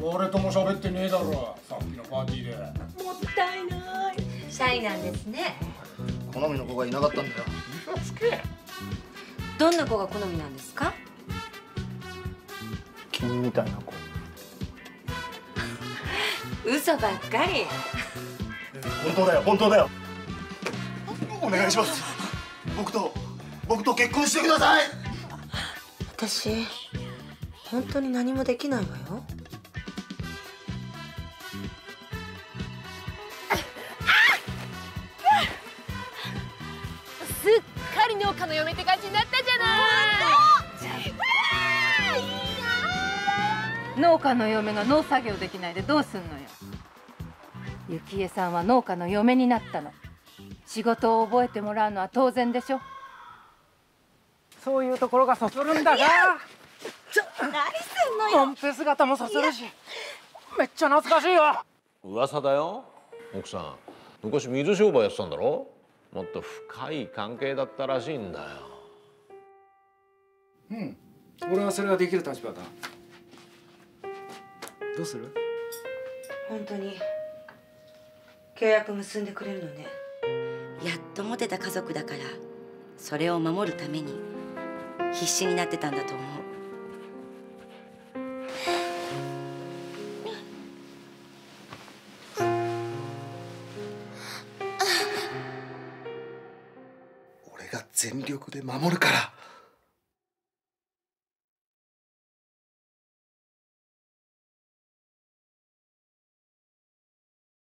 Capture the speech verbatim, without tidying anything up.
誰とも喋ってねえだろ、さっきのパーティーで。 もったいない。シャイなんですね。 好みの子がいなかったんだよ。 嘘つけ。 どんな子が好みなんですか？ 君みたいな子。 嘘ばっかり。 本当だよ、本当だよ。お願いします。僕と僕と結婚してください。 私本当に何もできないわよ。 すっかり農家の嫁って感じになったじゃない。農家の嫁が農作業できないでどうすんのよ。幸恵さんは農家の嫁になったの。仕事を覚えてもらうのは当然でしょ。 そういうところがそそるんだが。 ちょ、何すんのよ。 モンペ姿もそそるし、めっちゃ懐かしいわ。 噂だよ。奥さん昔水商売やってたんだろ。もっと深い関係だったらしいんだよ。 うん、俺はそれができる立場だ。どうする？ 本当に契約結んでくれるのね。やっと持てた家族だから、それを守るために必死になってたんだと思う。 俺が全力で守るから。